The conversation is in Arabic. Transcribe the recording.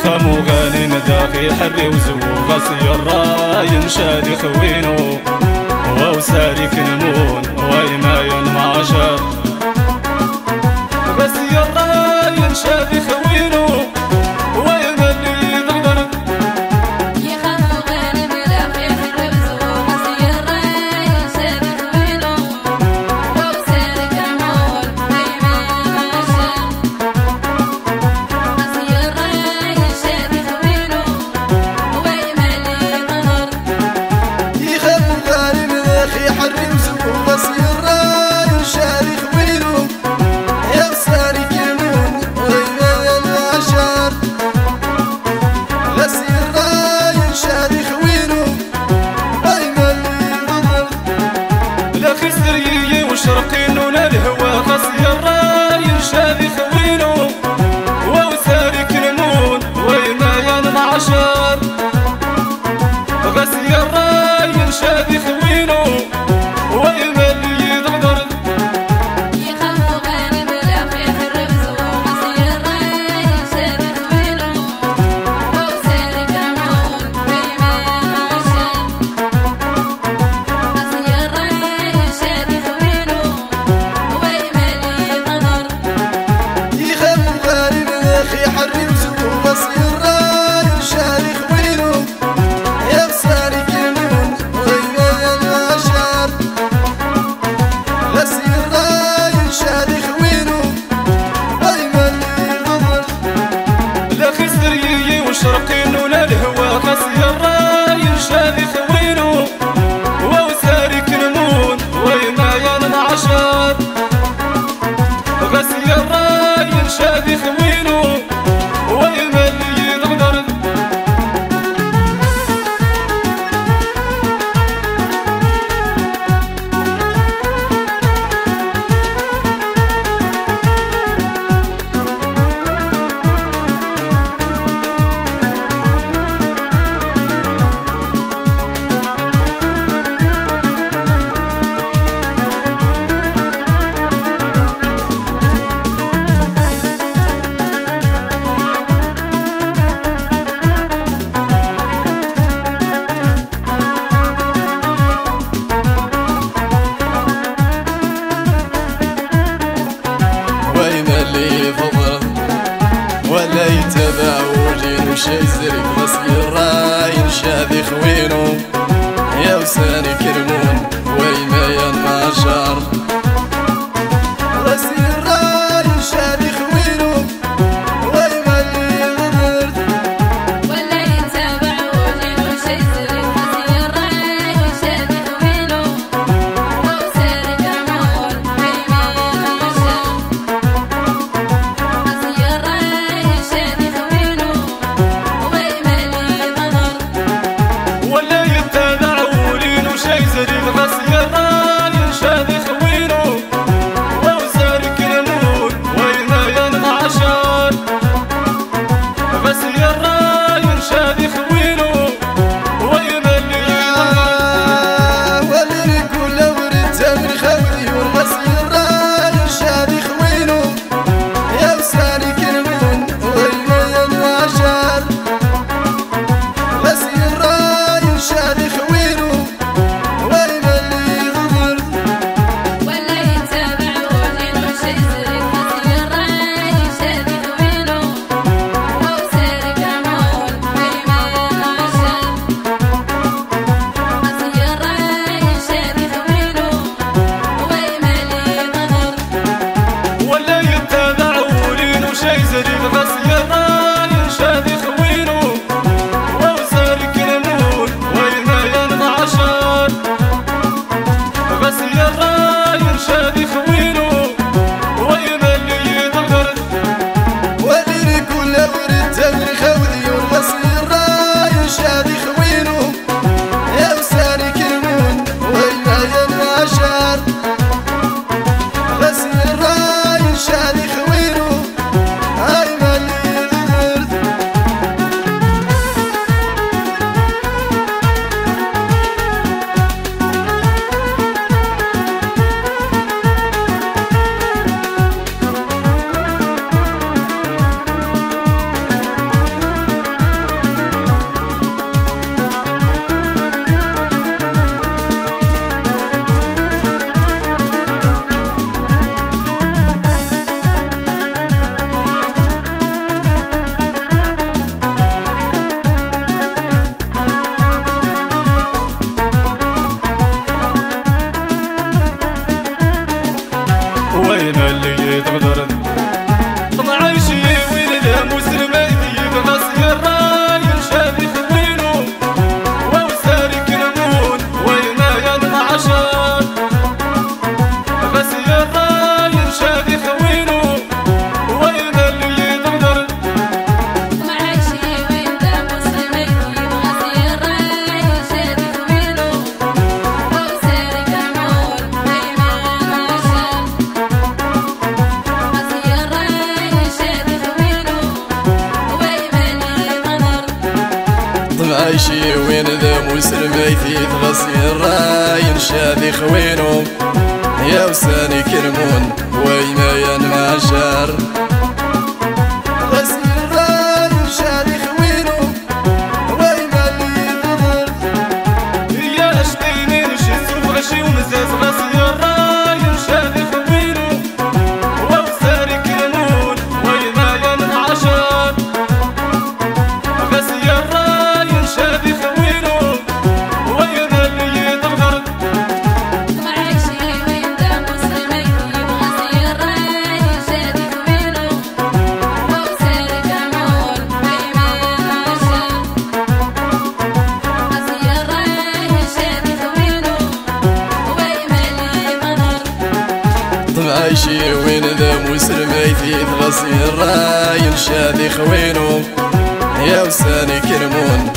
خامو غاني مداخي حري وزو غسي الراي شادي خوينو وساري كنمون ويما ينمعشر غسي الراي شادي خوينو ويما اللي يضغر يخافو غاني مداخي حري وزو غسي الراي شادي خوينو وساري كنمون ويما ينمعشر غسي الراي شادي خوينو ويما اللي يضغر يخافو غاني مداخي حري وزو غسي الراي شادي خوينو وساري كنمون ويما ينمعشر غسي الراي شادي خوينو ويما اللي يضغر لا خسرية وشرقين ولا الهوى غسي الراي شادي خوينو وساري كنمون ويما ينمعشر غسي الراي شادي خوينو ويما اللي يضغر يخافو غاني مداخي حري وزو غسي الراي شادي خوينو وساري كنمون ويما ينمعشر غسي الراي شادي خوينو ويما اللي يضغر يخافو غاني مداخي حري وزو غسي الراي شادي خوينو وساري كنمون ويما ينمعشر عايشي وين ذا مسلميتي تغسي الراين شادي خوينو يا وساني كرمون ويما ينمعشر غسي الراين شادي خوينو ويما اللي ضرر يا اشتيني نشيت وغشي ومزاز غسي الراين شادي خوينو وساني كرمون ويما ينمعشر غسي الراين شادي خوينو ويما اللي ضرر معايشي وين ذا مسلميتي بغسي الراي شادي خوينو وساري كمون ويما ينمعشر غسي الراي شادي خوينو ويما اللي ضرر عايشي وين ذا مسلميتي تغسي الراين شادي خوينو يا وساني كرمون